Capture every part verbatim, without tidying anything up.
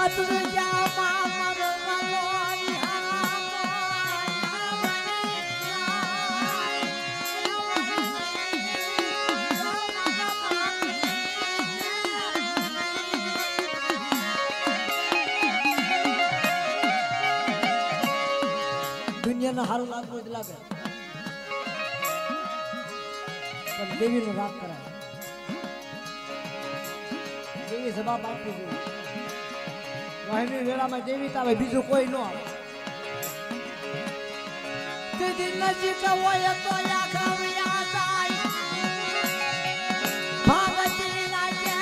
दुनिया हारू लागू लागे पर देवी नो राग कराए देवी सभा बापू जी वाहिनी वेला में देवी तावे बीजो कोई नो आवे ते दिन नजीक होय तो या खविया जाय भगती लागे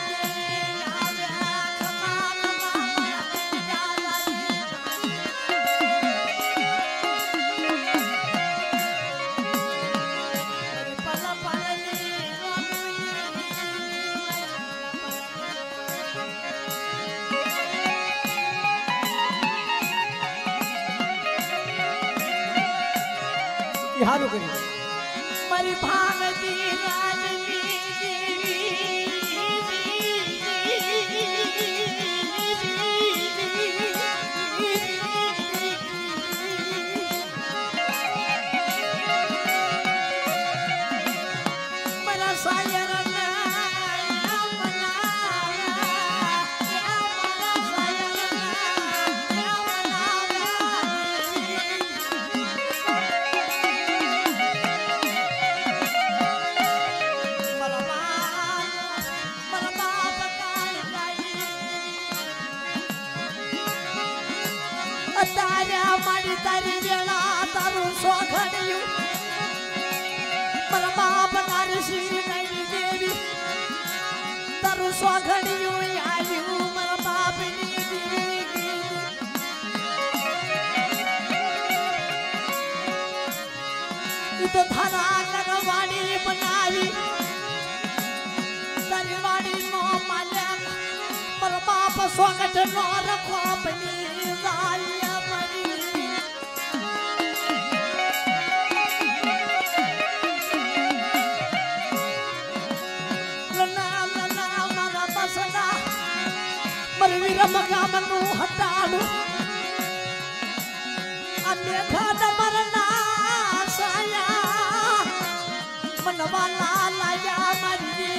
हारू करी मरी भागती राजनी मरा सायर तारा मारी तारी वेला तारू सोखड़ियो मरा बाप नारसी नहीं देवी तारू सोखड़ियो आयु मरा बाप नी देवी तो थारा करवाड़ी बनावी तारी वाड़ी नो मालक मरा बाप सोखट नो रखो अपनी जाई मरवीर मकाम नू हटाड़ू अन्य खान मरना साया मनवाला लाया मरी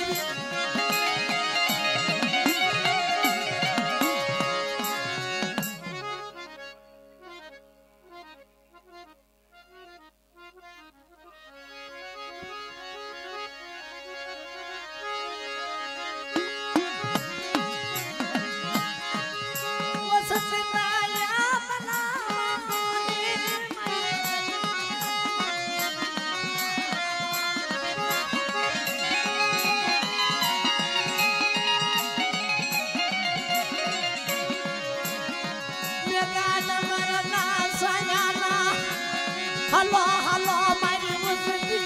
हलो हलो मारी मुसकी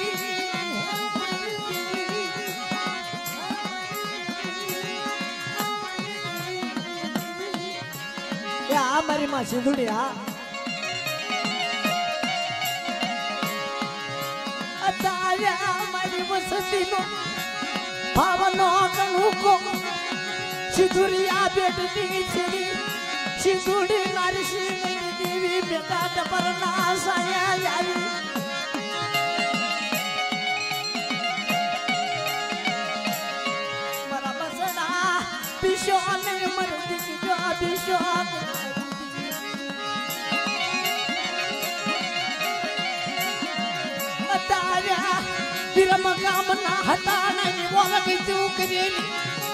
या मारी माँ सिंधुड़िया अताया मारी मुसकी नो भावनो कनु को सिंधुड़िया बेटी छिड़ी सिंधुड़ी नारसी देवी बेटा डबरना साया यारी मरा बसना पिशो ने मरदी की जो पिशो तारा विरम काम ना हटाना नहीं बोला कि तू करेली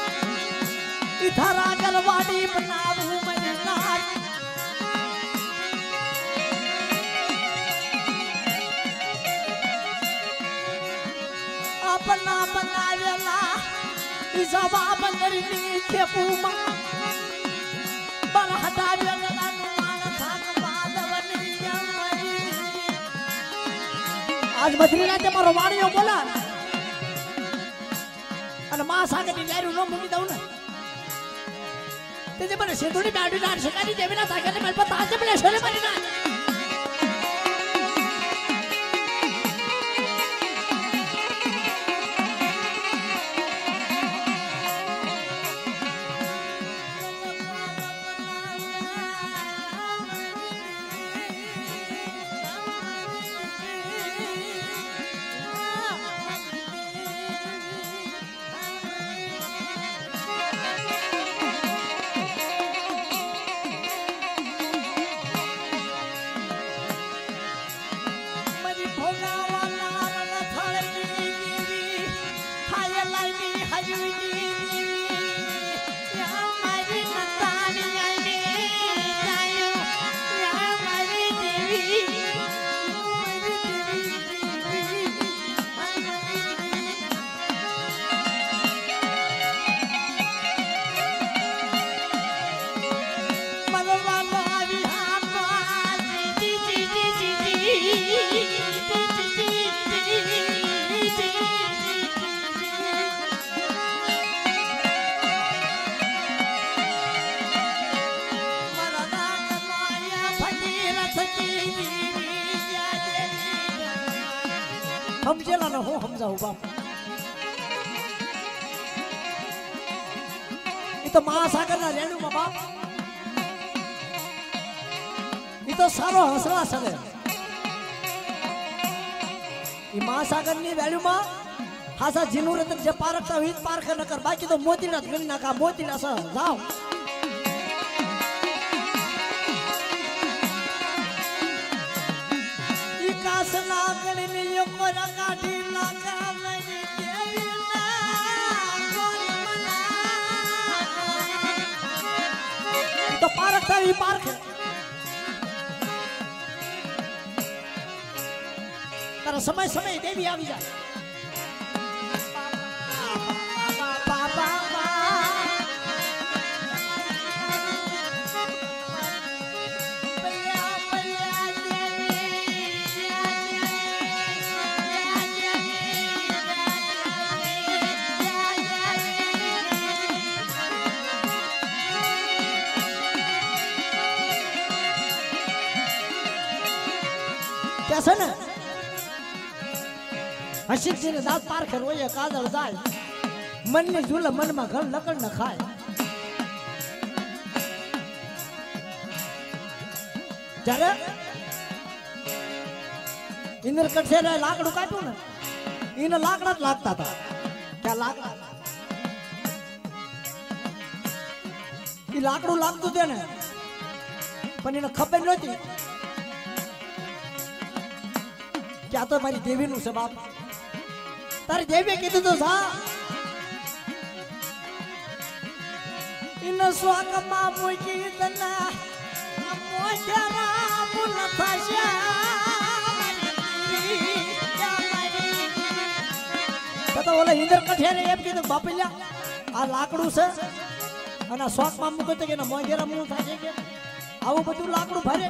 इधर आकर वाड़ी बनाऊ मैं नाच अपना बनावेला इजवा बनरनी के पूमा बर हटावेला मान थान माधवनी मरी आज बद्रीनाथ ते मारो वाणियो बोला अन मां सागती जारू नो मुकी दऊ ना ते जे बने सिंधुड़ी बाडी डांस करी देवेला ताकले मल पता आज बले सोले मरी ना समझेला न हूँ समझाऊ बाप ये तो महासागर ना रेणु में बाप ये तो सारो हंसला सगे ये महासागर नी वैल्यू में हासा जिनू रतन जे पारकता हुई पार कर न कर बाकी तो मोती ना गन ना का मोती ना सा जाओ ये कास लागण नी यो कोरा काठी लागा लगी देवी ना कोन मना तो पारकता हुई पार कर तारा समय समय देवी आवी जाए कैसे ना हसीब जी ने दांत पार कर वो ये कादर जाए मन ने झूल मन में घर लकड़ न खाए जरे इंद्र कट से लाकड़ू काटू ना इन लाकड़ा लागता था क्या लाकड़ा ये लाकड़ू लागतू थे ने पण इन्हें खबर नहोती क्या तो मारी देवी नु से बाप तारी देवी कीधु तो सा इन स्वाग मा मुकी तना मोजरा बुलता शा तो बोला इंद्र कठे ने एम कीधु बापल्या आ लाकड़ू से અને શોક માં મૂકે તો કે મોંઘેરા મું થાય કે આવું બધું લાકડું ભરે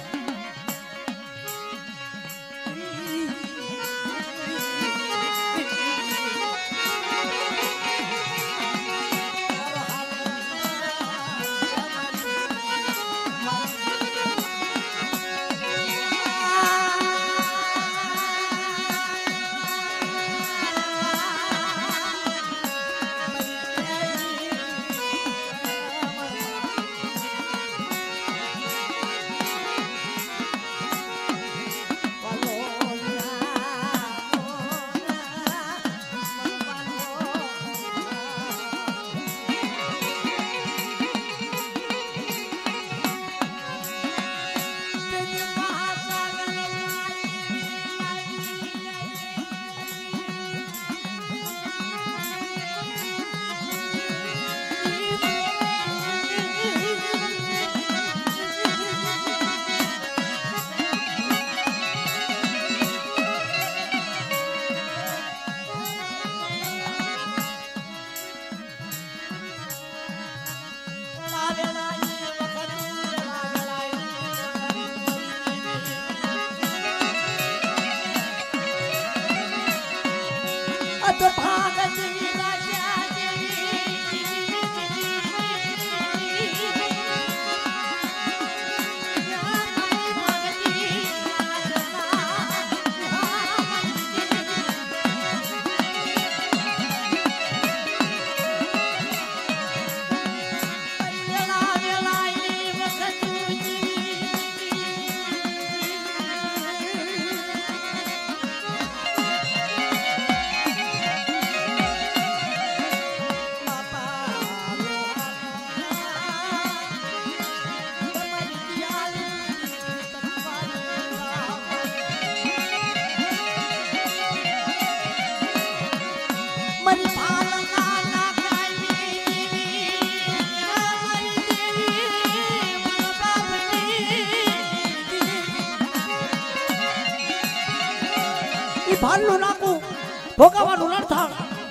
भालू नाकू भोगावानु नरथाण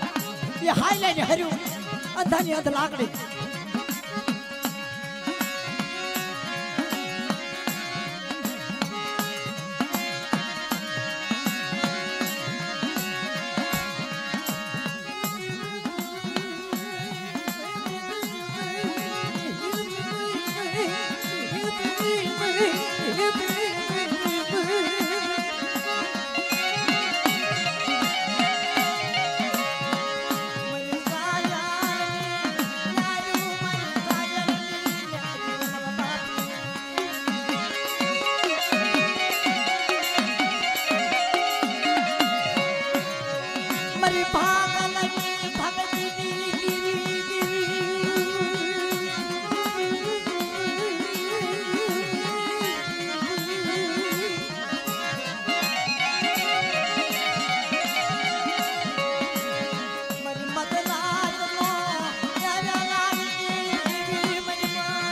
ये हाईलाइन हरियो अंधानी अंध लाकड़ी मरी पागल भगती गिरी मरी मदराज नो यारा गिरी मरी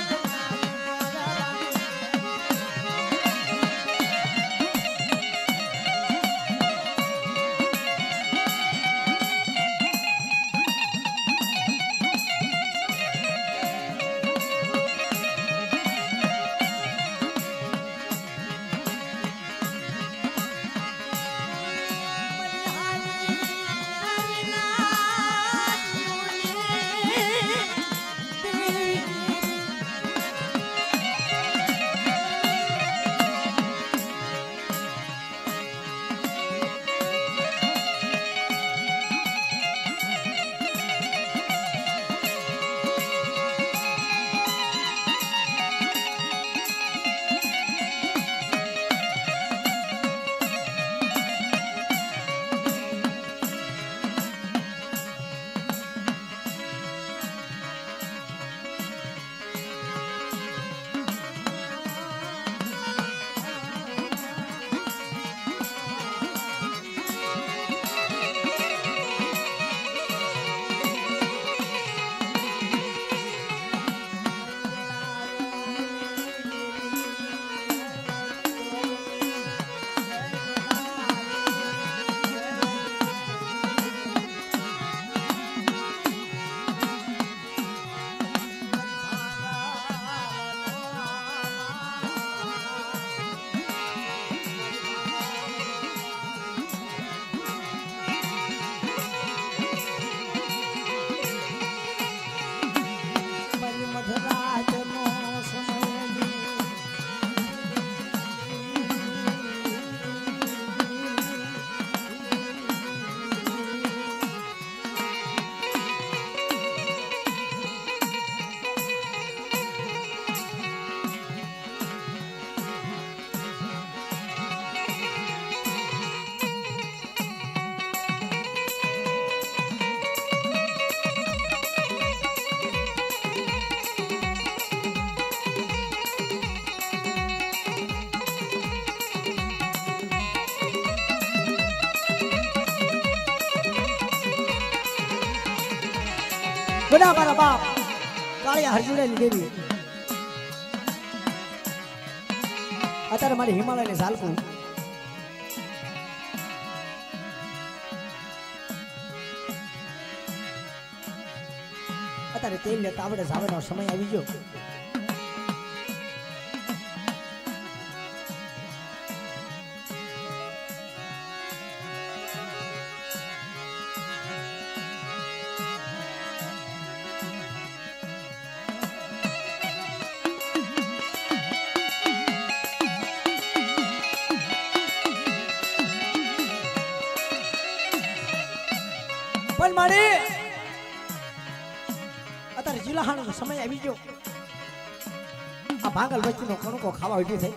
बड़ा मारा बाप कालिया हरजुड़ेली देवी अत्यारे मारी हिमालयनी ઝાલકું अत्यारे तेल ने तावड़े जावेनो समय આવી ગયો પણ મારે અત્યારે જીલાહાણો સમય આવી ગયો આ ભાગલ વચ્ચેનો કણકો ખાવા ઉભી થઈ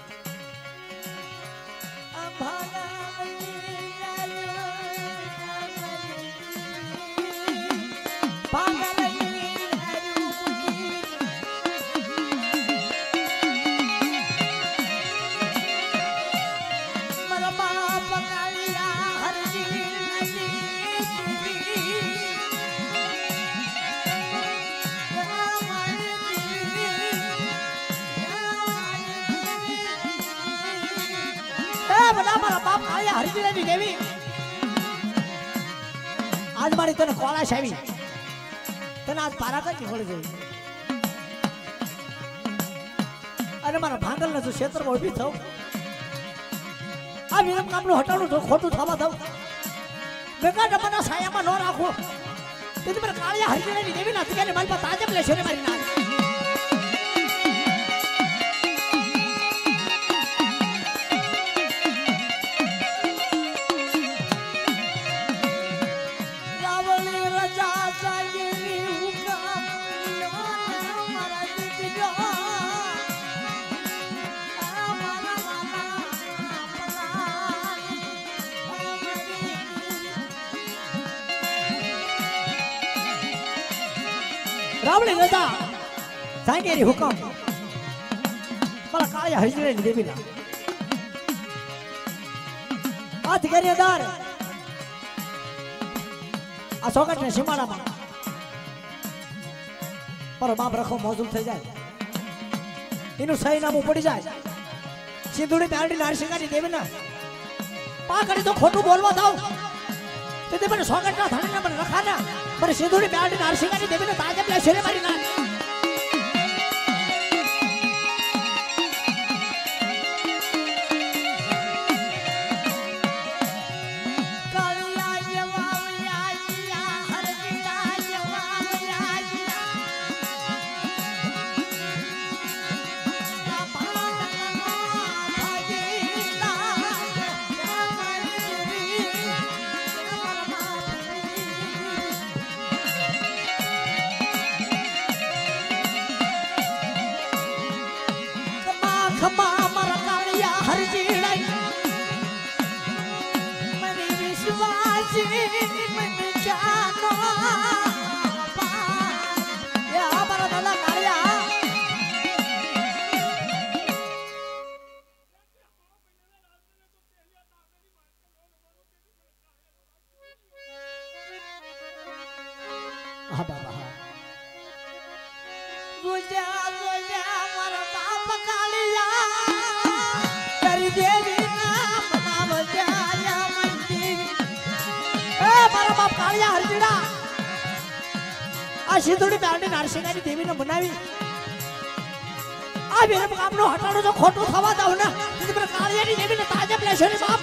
देवी आज मारी तने कोलाश आवी तने आज पारा कई होड़ी गई अरे मारा भांगल ने जो क्षेत्र में उभी थो आ विरम कामनो हटाणो तो खोटू थवा दो बेका डबना साया में न राखो तेती पर कालिया हरिजनी देवी ना तिके माल पर ताजब ले छोरे मारी ना रावणी गदा सांगेरी हुकम मला काळ्या हजरे देवीला हाथ गरियादार आ सोकट ने सीमाड़ा में पर बाप रखो मौजूद થઈ જાય એનું સહી નામું પડી જાય સિંધુડી પ્યારડી નારસિંગાની દેવીના પાકડી તો ખોટું બોલવા દાવ તે મને સોગટના ધણીને મને રખાના મને સિંધુડી પ્યારડી નારસિંગાની દેવીને તાજે પ્લે શેરે મારી ના हाँ बाबा हाँ गुजा गुजा मर बाप कालिया तेरी देवी नाम नाम जाया मंदी ए मारा बाप कालिया हरजीड़ा आ सिंधुड़ी प्यारडी नारसिंगानी देवी ने बनावी आ मेरे काम नो हटाड़ो जो खोटो थवा दाव ना ते पर कालिया नी देवी ने ताजे प्लेशरी बाप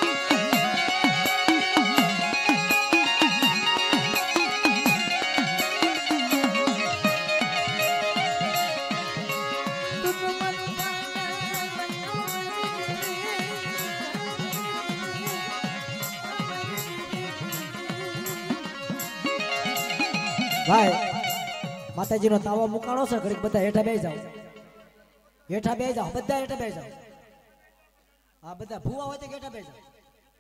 भाई माताजी नो तावा मुकाणो छे घડીક બધા હેઠા બેસી જાવ હેઠા બેસી જાવ બધા હેઠા બેસી જાવ આ બધા ભૂવા હોય તો હેઠા બેસી જાવ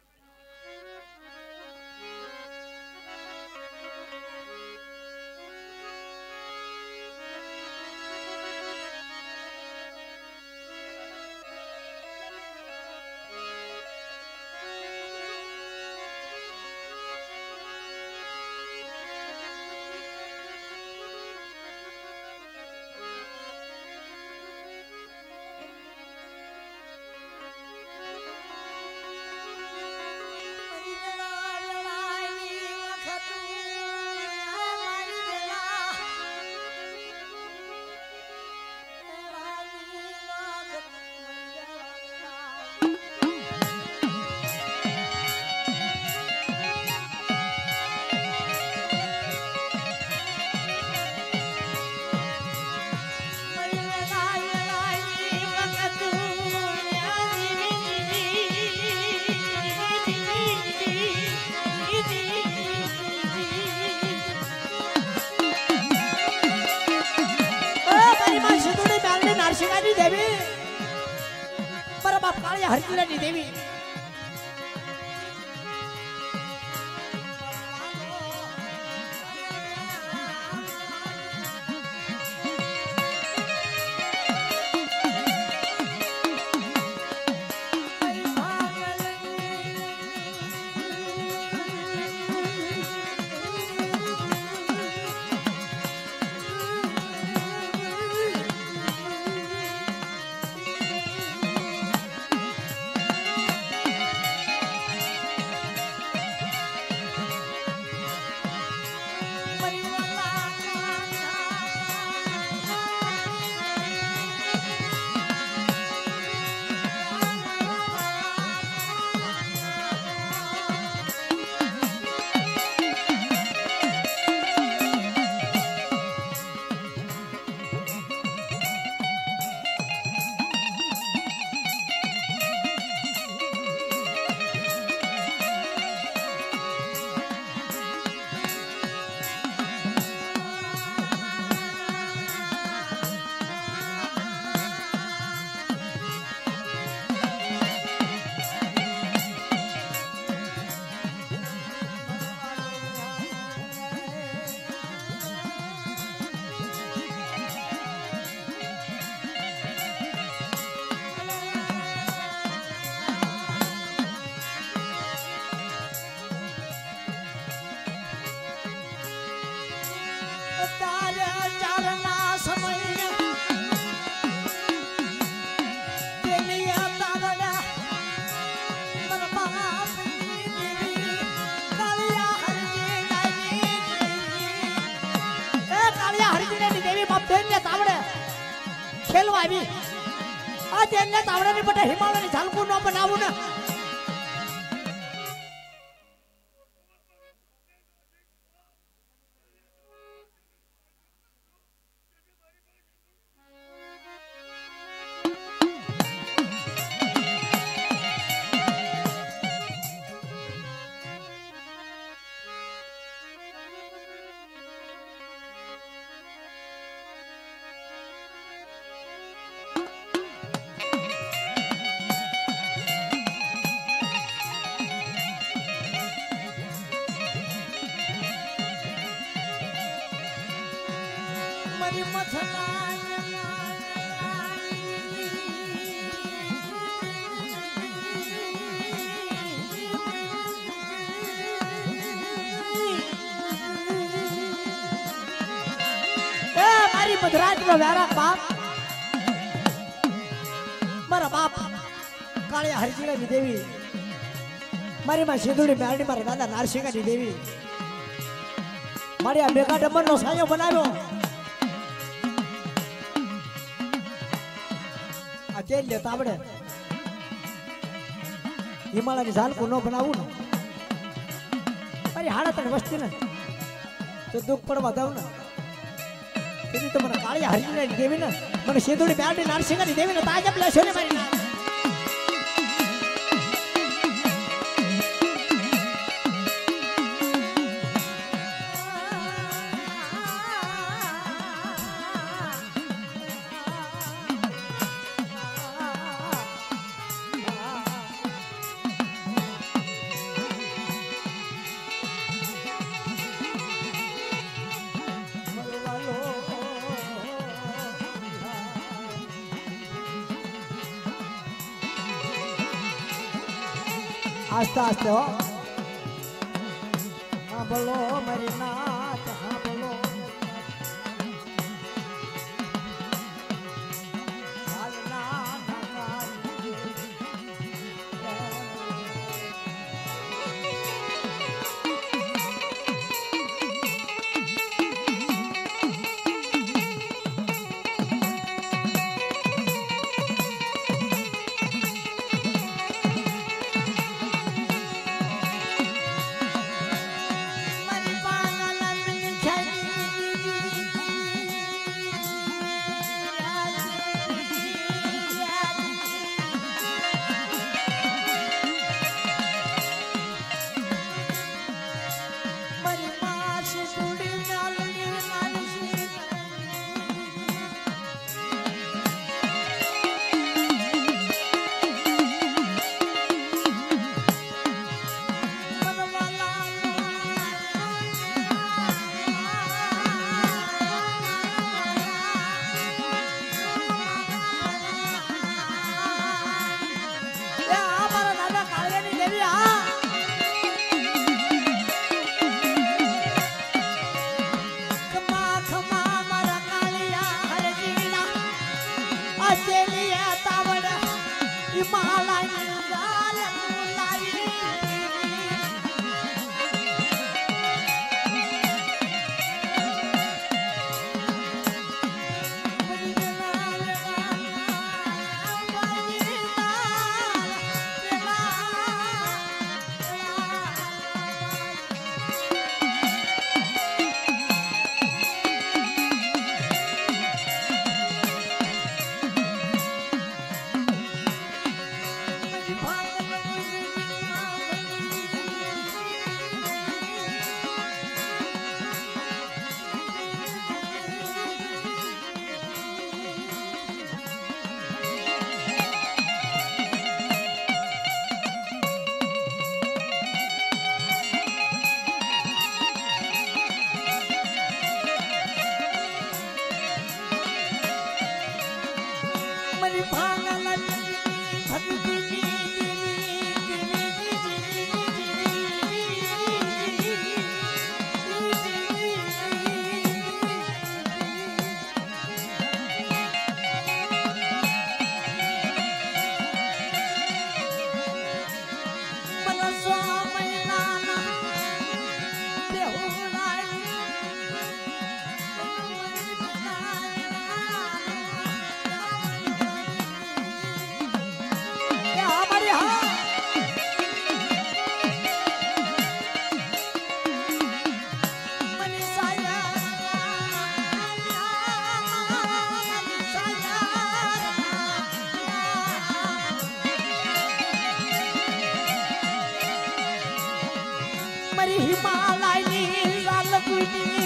नारसिंगानी देवी पर बाप कालिया हरजीरानी देवी તારે ચારના સમય તેલિયા તાવડા મન બાપની દેવી કાળિયા હરજી નાની એ કાળિયા હરજી નાની દેવી બાપ તેલિયા તાવડે ખેલવા આવી આ તેલિયા તાવડાની બટે હિમાલયની ઝાલકું ન બનાવું ને મારી મથલા મારી મધરાજ નો વ્યારા બાપ મારા બાપ કાળિયા હરજીની દેવી મારી માં સિંધુડી મેરડી મારા દાદા નારસિંહાની દેવી મારી આ મેઘા ડમર નો સાયો બનાવ્યો આ તેલ લેતા આવડે હિમાલયની ઝાલકું ન બનાવું ને મારી હાડા તને વસ્તી ને તો દુઃખ પડવા દઉં ને તેથી તો મને કાળિયા હરજીની દેવી ને મને સિંધુડી મેરડી નારસિંહાની દેવી ને તાજબ લેશો ને મારી નામ आस्ते आस्ते हो हाँ बोलो मेरी नाच हाँ बोलो हिमालयनी लाल कुनी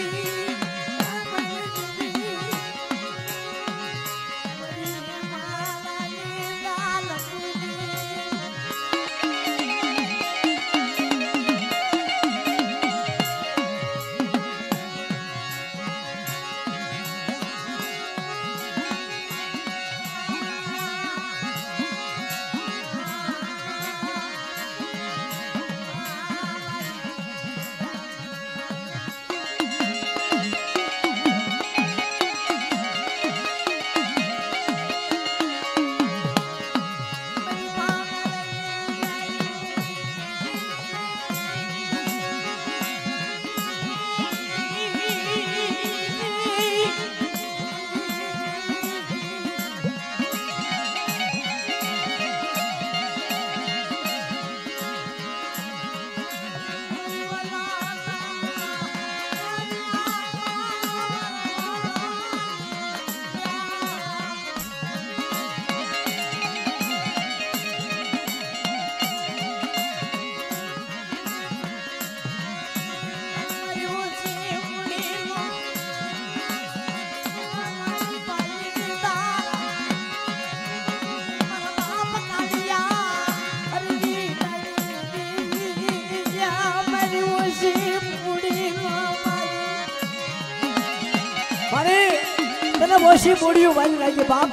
मोशी मुड़ियों वाली लाइए बाप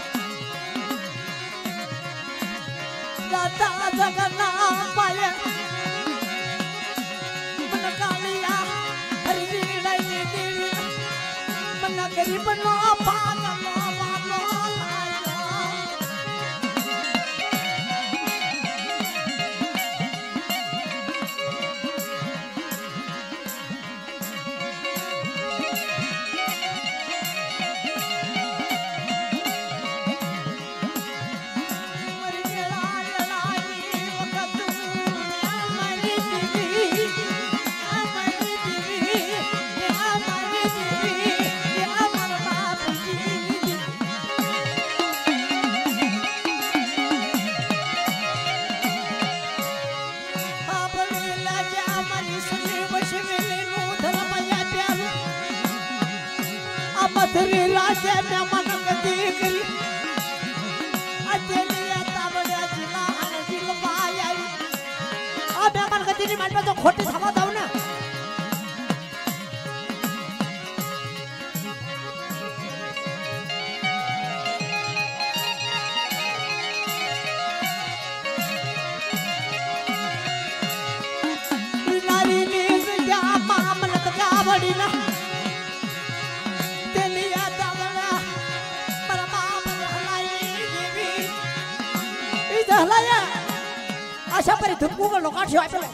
दादा जगन्नाथ पाया मन कालिया हरी लाइए देवी मन गरीब नो पागल बाबा मथुरी राजे में मन करी अजलिया ताबड़े जिला हर जिल पाया अब मन कती नहीं मन में तो खोटी समा दाऊ ना नारी नीस क्या मामलत क्या बड़ी ना हलाया अशा परी धुपकू का लोकाट शिवाय पेला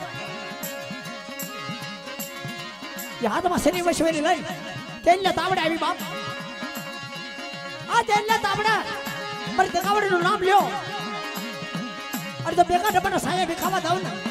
यहाँ तो मसनी मशवरी लाई तेल तावड़े अभी बाप आ तेल तावड़ा पर तकावड़े नो नाम लियो अरे तो बेकार डबना साया भी खावा दाऊ ना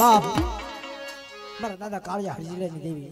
બાપ મારા દાદા કાળિયા હરજીલાની દેવી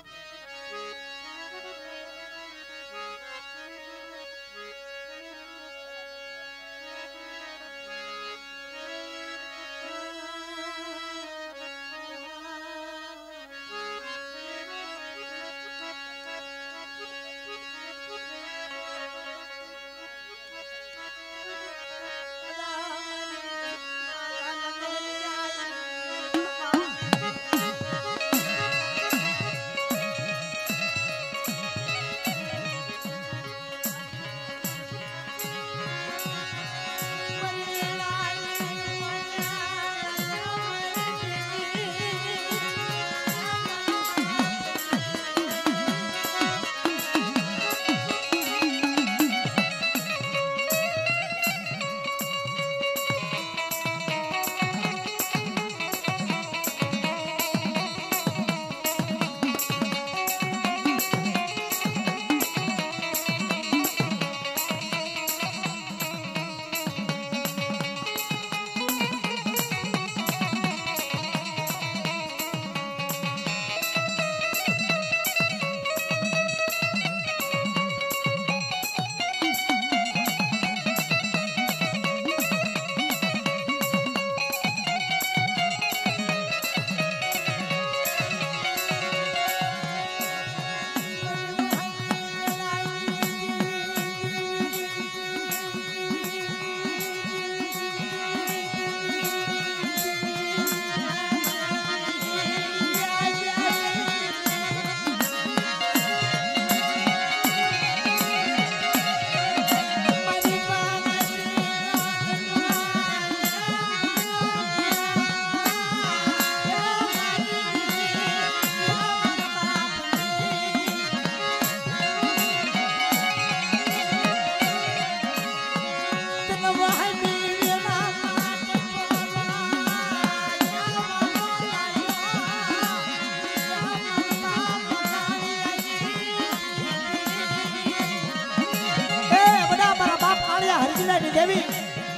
દેવી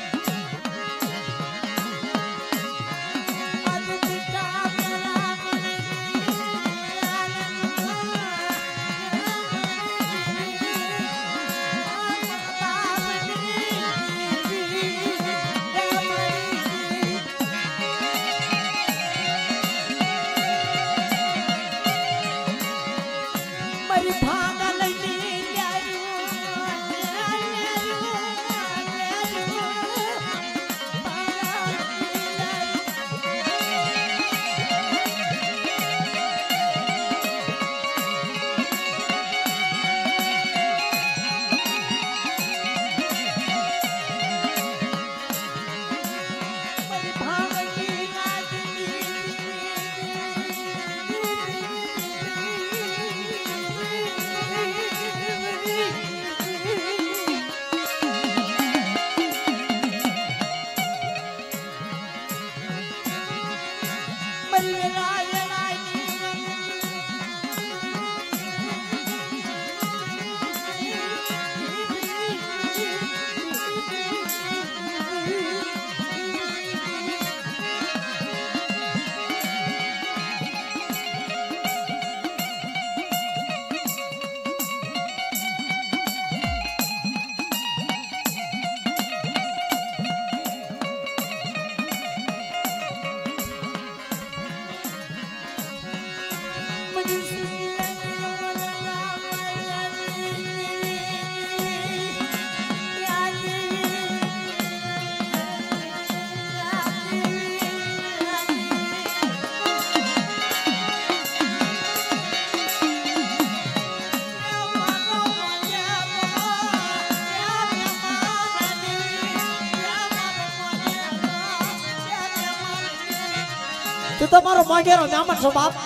તું તમારો માંગેરો નામત છો બાપ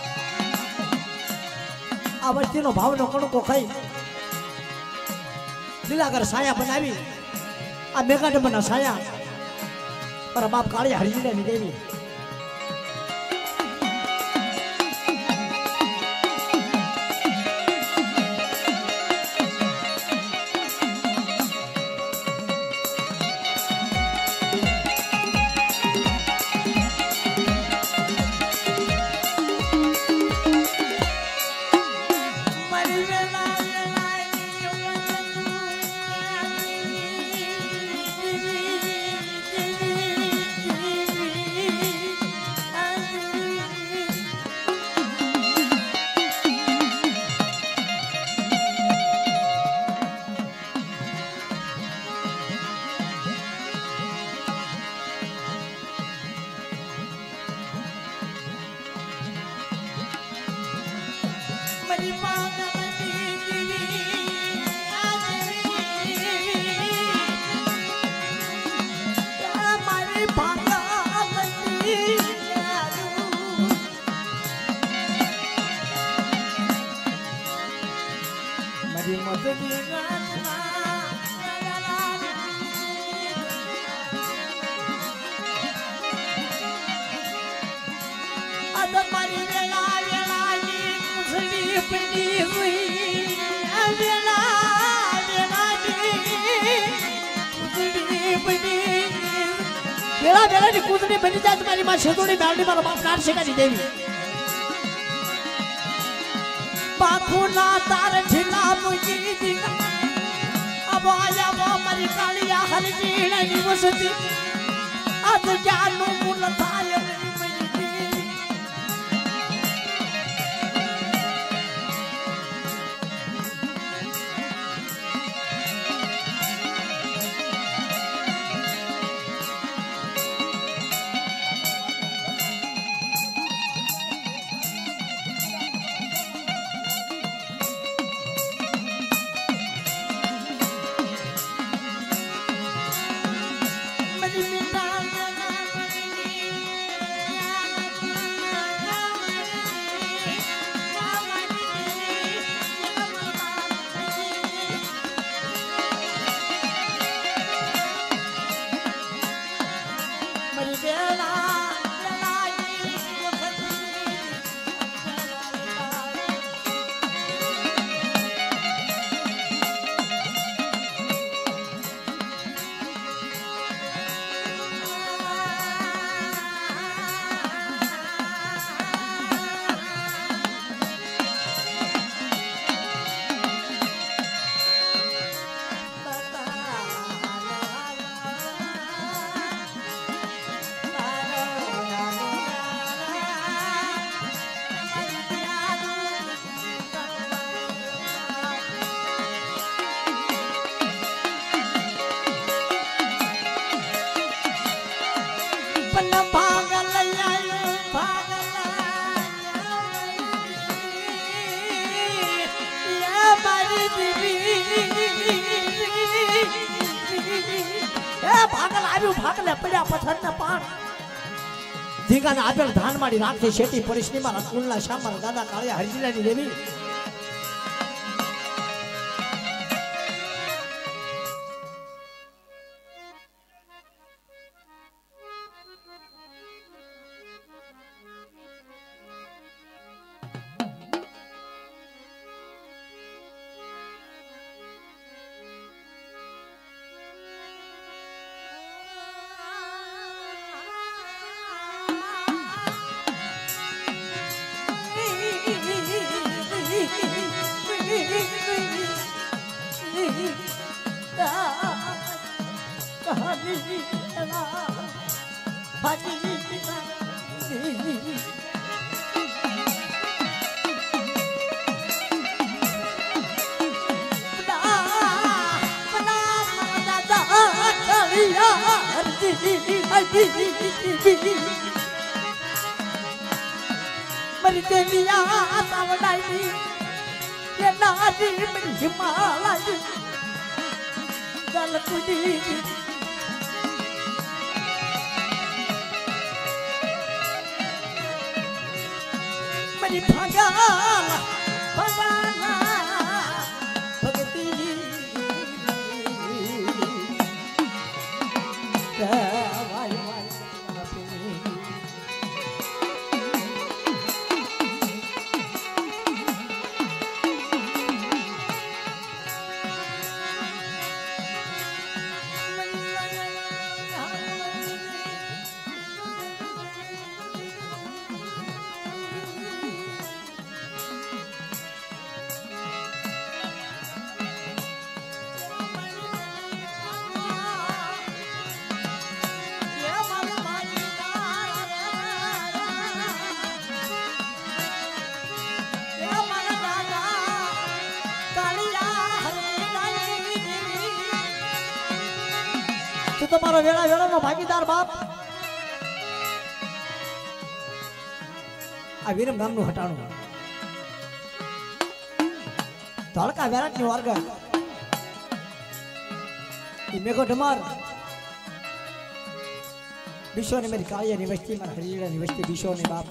આ વસ્તીનો ભાવનો કણકો ખાઈ લીલાગર સાયા બનાવી આ મેઘાડમના સાયા મારા બાપ કાળિયા હરજીલાની દેવી મારી મદની અદ મારી વેલા વેલાની કુસડી પડી હોઈ વેલા વેલાની કુસડી પડી વેલા વેલાની કુસડી બની જાય તમારી માં શેદોડી બાવડી મારો બાપ કાઢ શેકાની દેવી બાખુના તાર ઢીલા મુજી દીના અબો આયા મારી કાળિયા હરજી ની વસતી આજ જાનું મુલ થાય ધીંગાને આપેલ ધાન માડી રાખતી શેટી પરિશ્રી મારા કુલના શ્યામ મારા દાદા કાળિયા હરજીલાની દેવી मरी देविया सावडाई ये नारी मरी हिमालय गल कुदी मरी भगल भगवाना भगती તમારો વેળા વેળાનો ભાગીદાર બાપ આ વીરમ ગામનું હટાણું ધોળકા વેરાટની વર્ગ ઈ મેઘો ઢમાર વિશ્વની મેરી કાળિયાની વસ્તી મારા હરિયાની વસ્તી વિશ્વની બાપ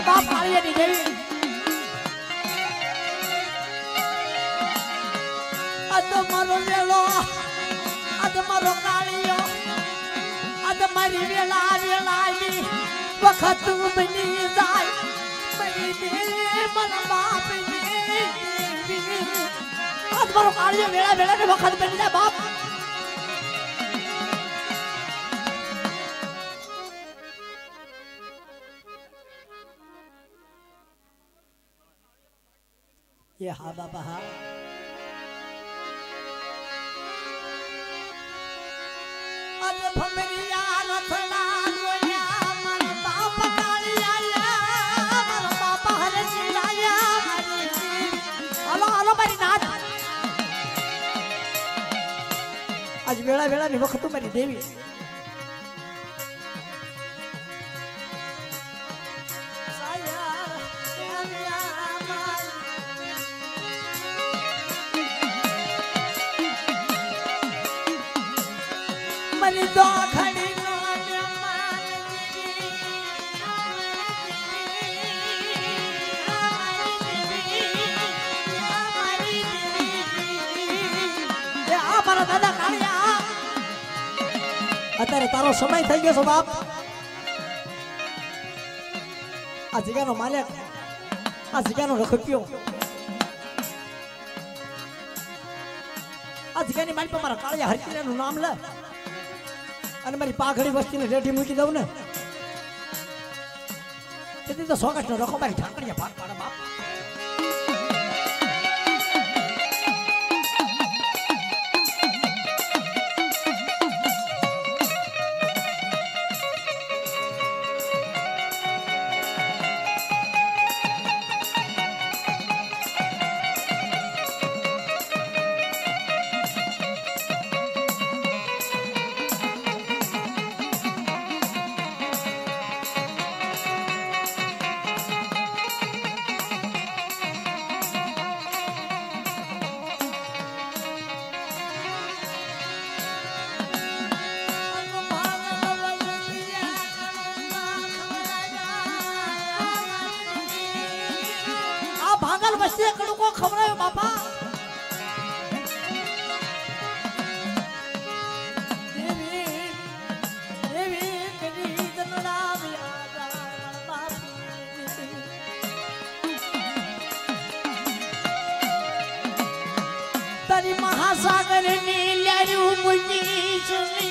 बाप कालिया नी देवी अद मारो वेलो अद मारो कालियो अद मारी वेला वेलानी वखत बनी जाय मरी दे मन बाप ने अद मारो कालियो वेला वेला ने वखत बनी जाय बाप ये हा बाबा हा अद भमरिया रथला गोया मन बाप कालिया या मन बाप हरे सिलाया हलो हलो मेरी नाथ आज वेला वेला नि वखत मेरी देवी दो खड़ी दादा कालिया अत्यारे तारो समय થઈ ગયો છે બાપ આ જગ્યાનો માલિક આ જગ્યાનો રખડ્યો આ જગ્યાની માલિક પર મારા કાળિયા હરકીનું નામ લે અને મારી પાઘડી વસ્તીને રેઠી મૂકી દઉં ને તેથી તો સોગટનો રખો મારી ઠાકડીયા ભાગ પાડે બાપ बस्ती कड़ू को खबर है बापा देवी देवी कदी जनरा बिया बापी तरी महासागर नीलरू मुझी सुनी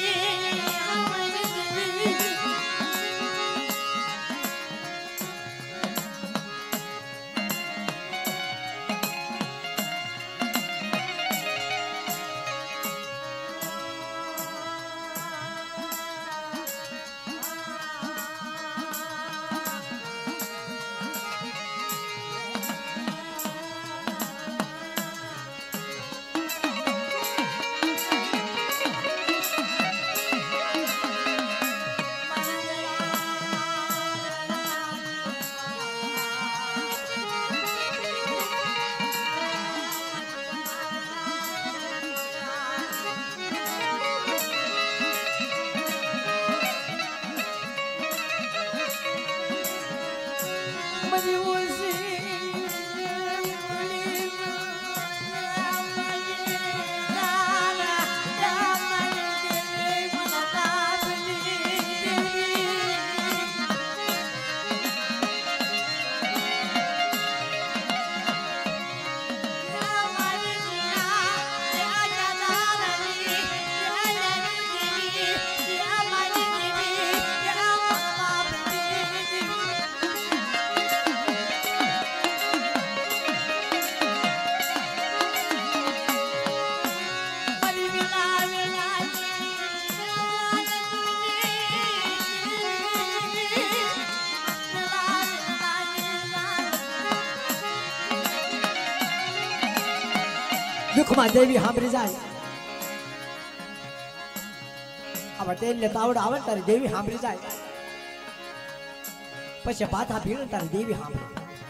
दुखमा देवी हांभरी जाय अब तेल तावड़ आवे तारी देवी हांभरी जाय पछे बाधा भीड़ तारी देवी हांभरी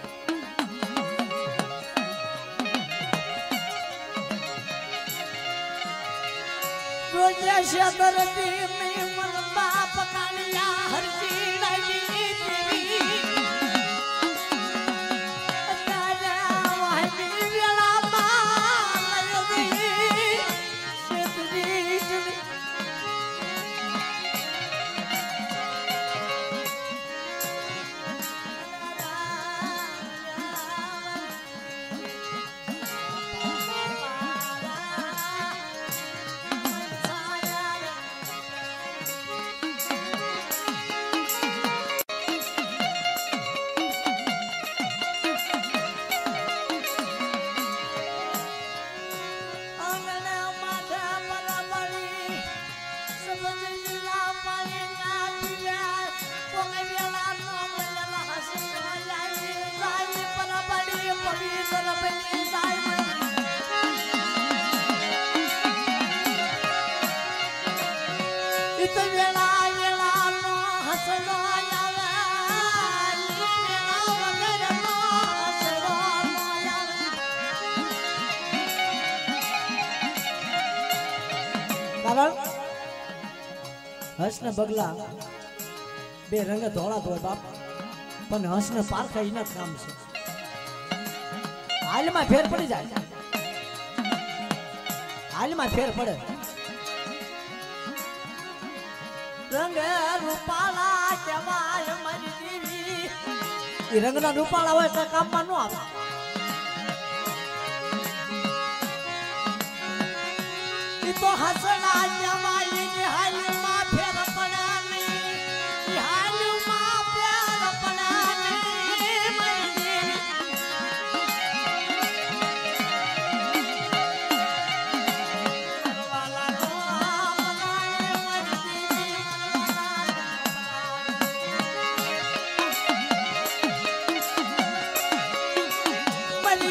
रोजे शतर दी में मन बाप कालिया हरजी लाली देवी इत वेला वेला नो हसनो आवे वेला वगैर नो हसनो आवे कारण हंस ने बगला बे रंग धोला धोय बाप पण हंस ने पारखा इना काम छे हाल में फेर पड़ी जाए हाल में फेर पड़े रंग रूपाला केवाय मरी दीवी ई रंग ना रूपाला होय तो काम में नो आवे ई तो हसला केवाय ની હાલ માં ફેર પડાની ई हाल में फेर पड़ानी मरी दीवी वाला नो मनाए मरी दीवी मरी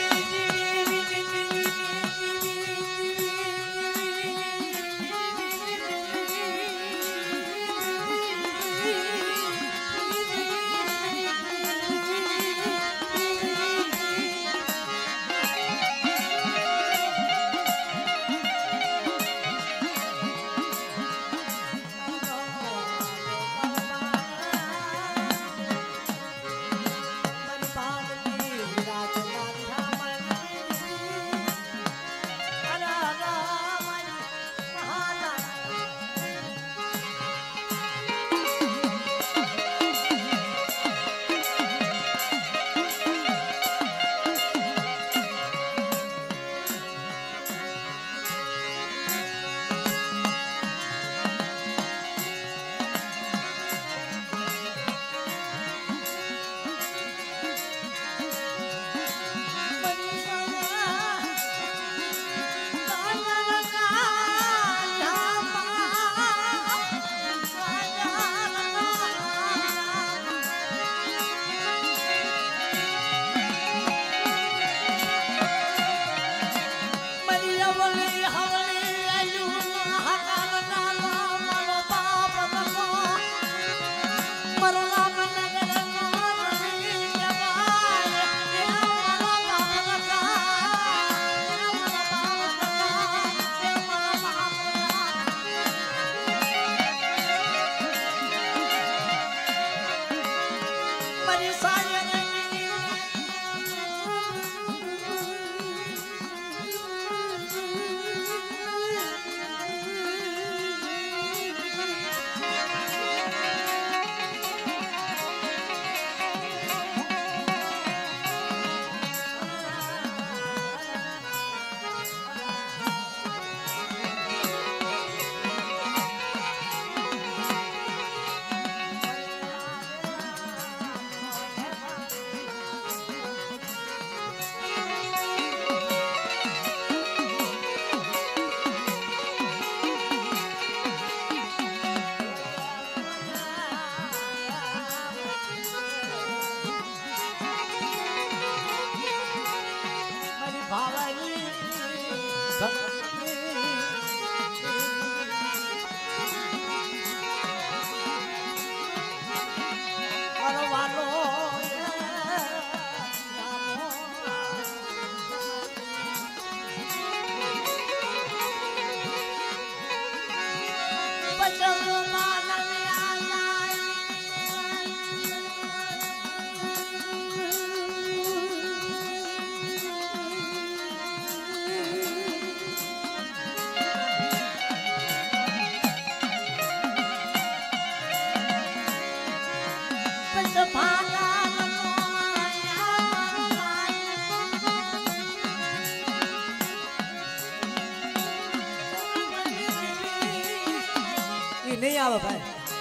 नहीं आवे भाई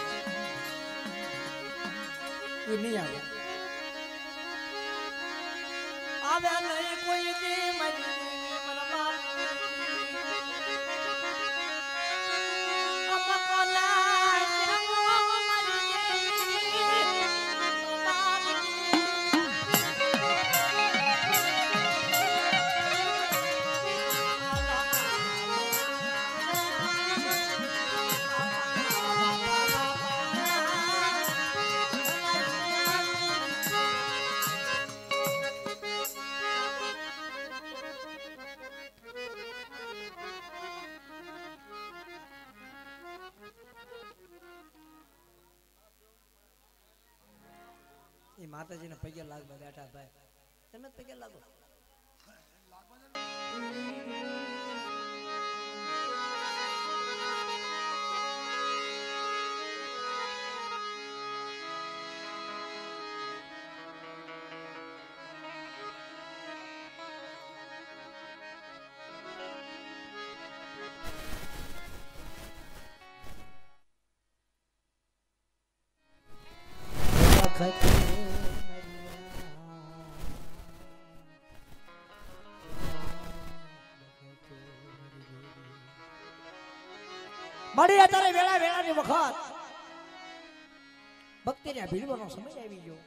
ये नहीं आवे आवे नहीं कोई दी मरी मन बाप अब कोला માતાજીને પગે લાગવા બેઠા ભાઈ તમે પગે લાગો મારી અત્યારે વેળા વેળાની વખત ભક્તિને ભીડવાનો સમય આવી ગયો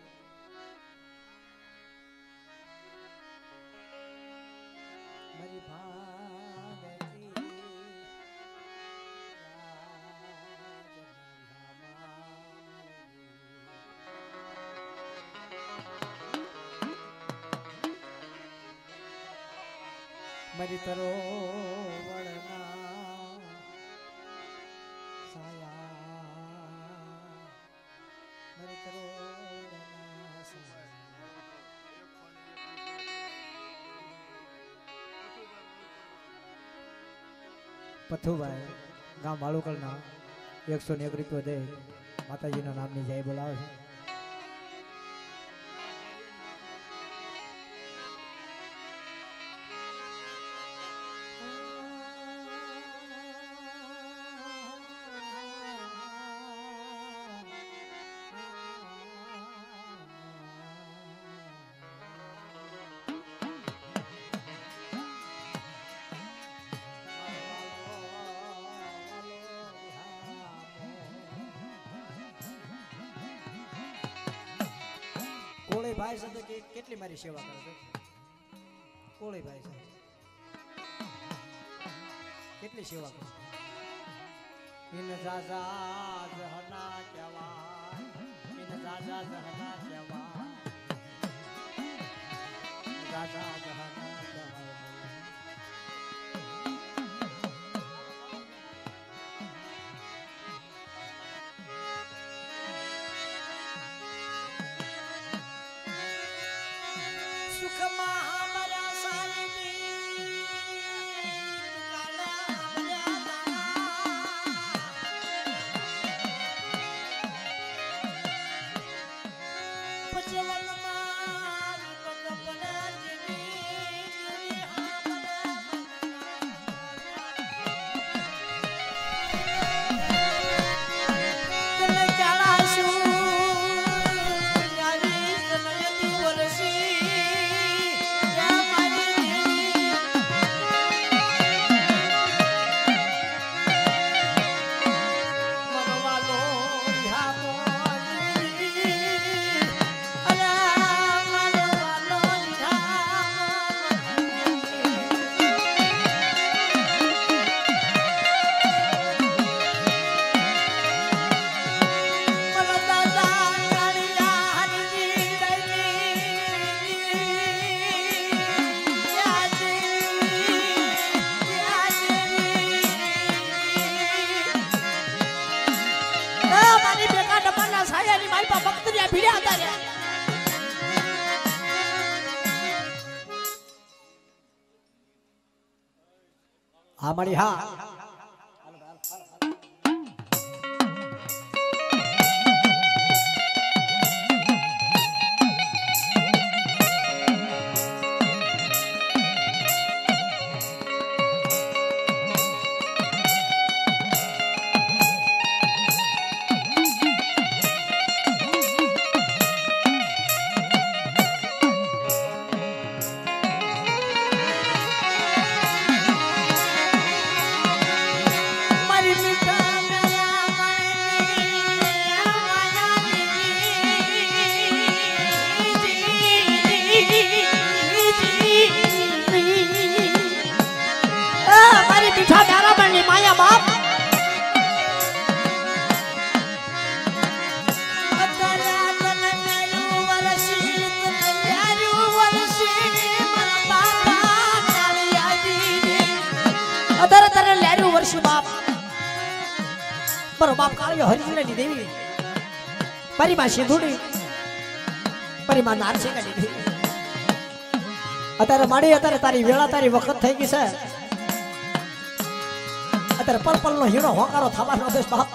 મારી ભાગતી મારી તરો પથુભાઈ ગામ વાળુકલના એકસો ને એક રૂપિયો દે માતાજીના નામની જય બોલાવે છે કોળી ભાઈ સાથે કેટલી મારી સેવા કરે છે કોળી ભાઈ સાથે કેટલી સેવા કરે ઇન જાજા જહના કેવા ઇન જાજા જહના કેવા જાજા જહના હા મારી હા માયા બાપ અધર અધર લેરું વર્ષ બાપ મારો બાપ કાળિયો હરિજનની દેવી મારી માં સિંધુડી પરિમાણ નારસે કરી અત્યારે માડી અત્યારે તારી વેળા તારી વખત થઈ ગઈ છે અત્યારે પલ પલ નો હીરો હોકારો થવાનો દેશ બાપ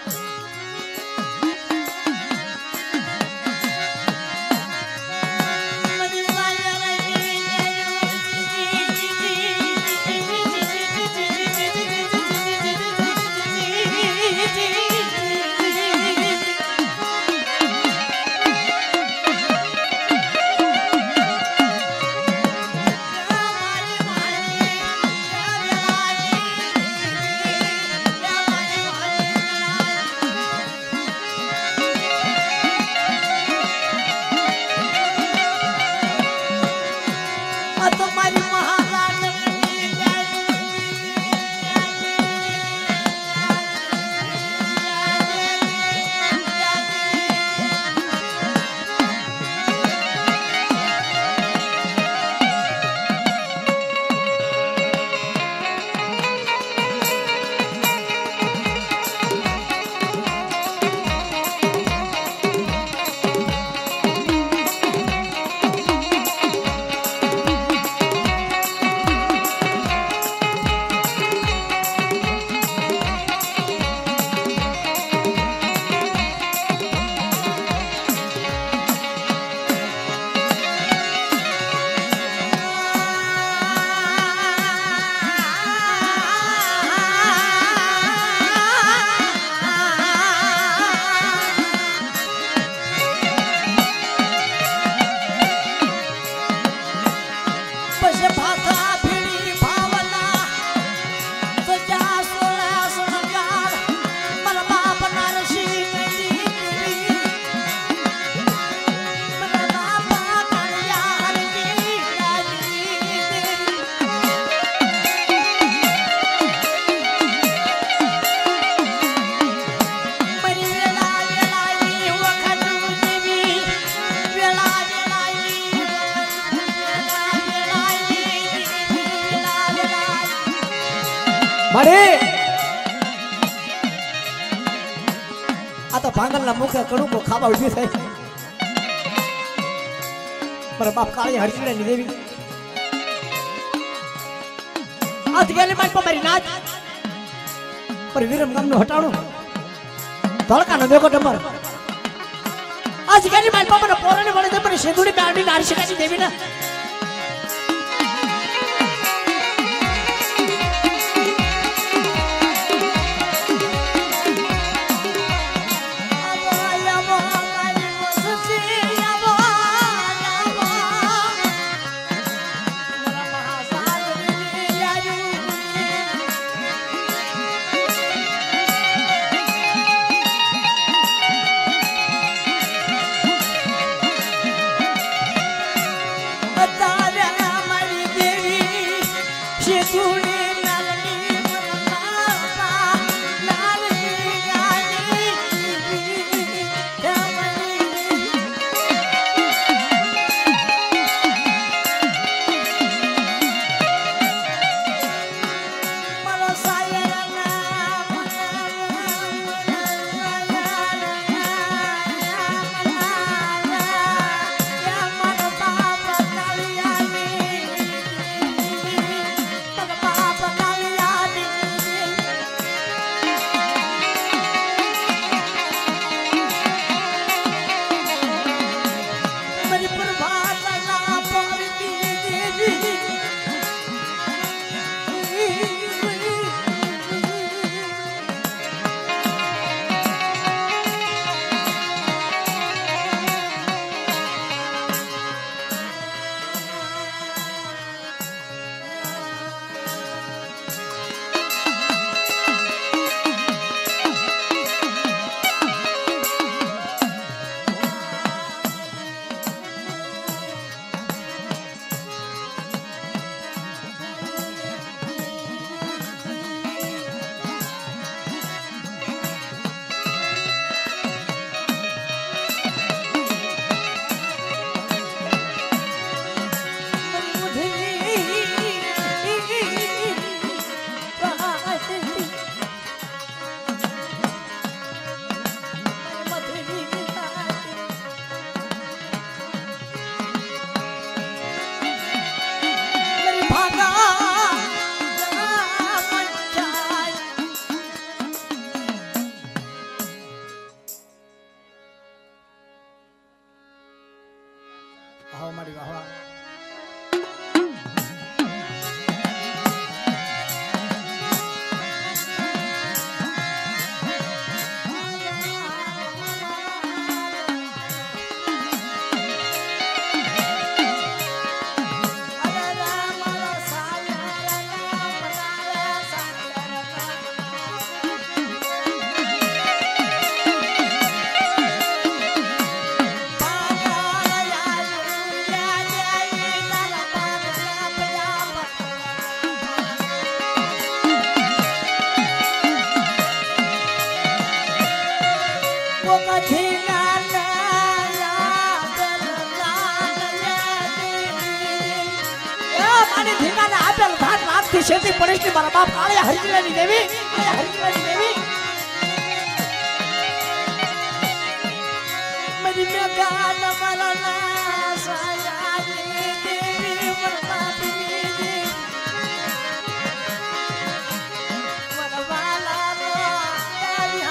आ तो भांगल ना मुखे कणु को खावा उभी થઈ पर बाप काળી हरसीड़े ની દેવી आज गेली माई पर मारी नाच पर वीरम गाम नो हटाणो धड़का न देखो डमर आज गेली माई पर मन पोरने वळे दे पर सिंधुड़ी बांडी नारसी काची देवी ना शेती पडेशनी मारा बाप काळ्या हरिचंद्रानी देवी काळ्या हरिचंद्रानी देवी मेरी मैं गान मरना सायानी देवी मरमापी देवी मरवाला लो तेरी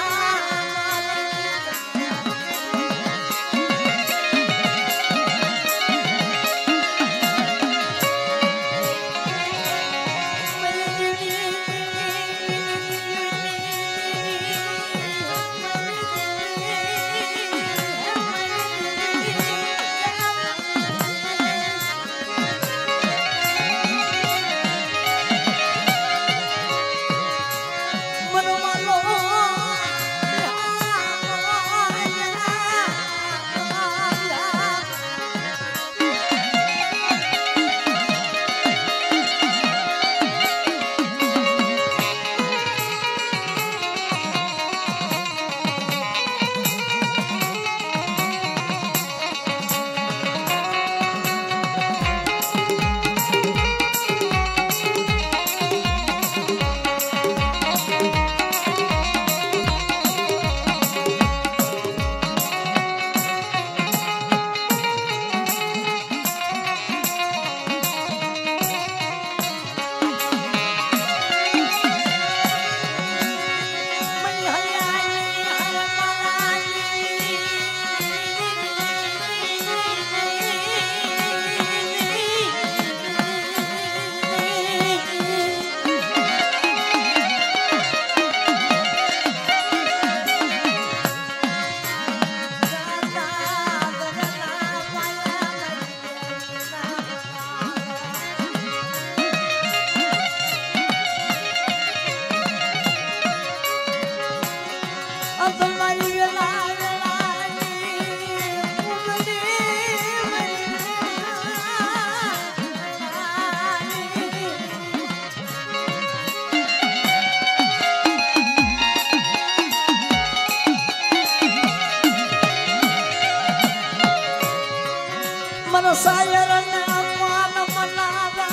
सायरना मान मनावा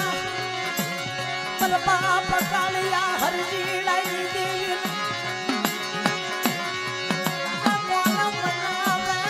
पर बाप कालिया हरजीलाई देवी मान मनावा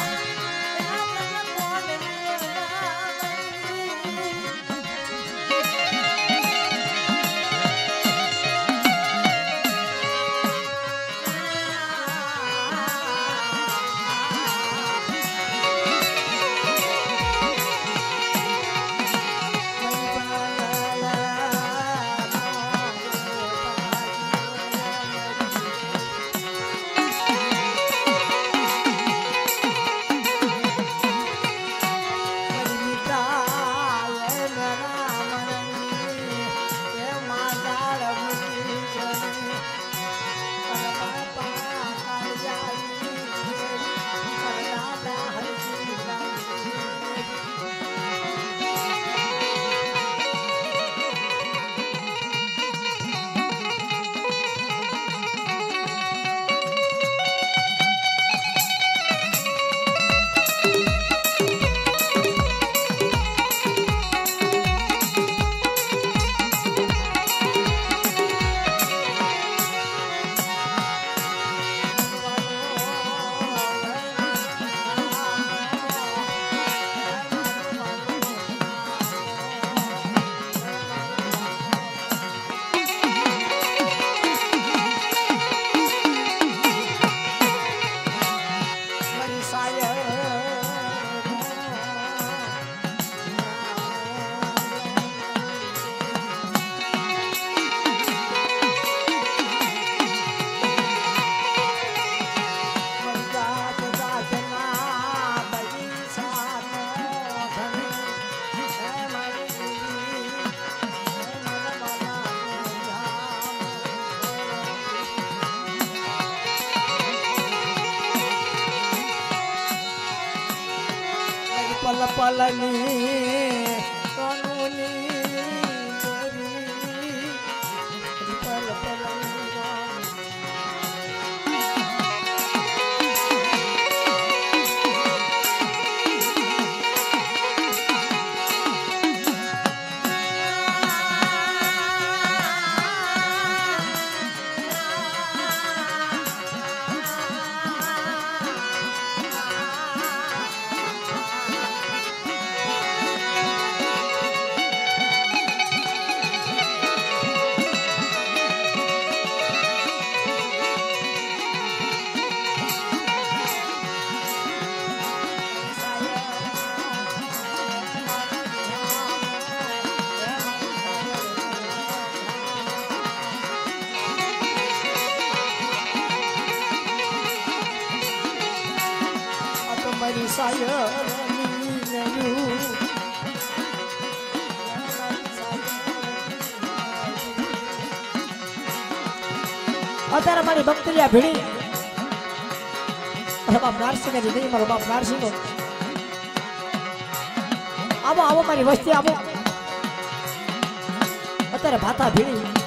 पल पलनी कानूनी पल पलनी અત્યારે મારી ભક્તિયા ભીડી અરે બાપ નારસિંહ જ નહીં મારો બાપ નારસિંહ આવો આવો મારી વસ્તી આવો અત્યારે ભાતા ભીડી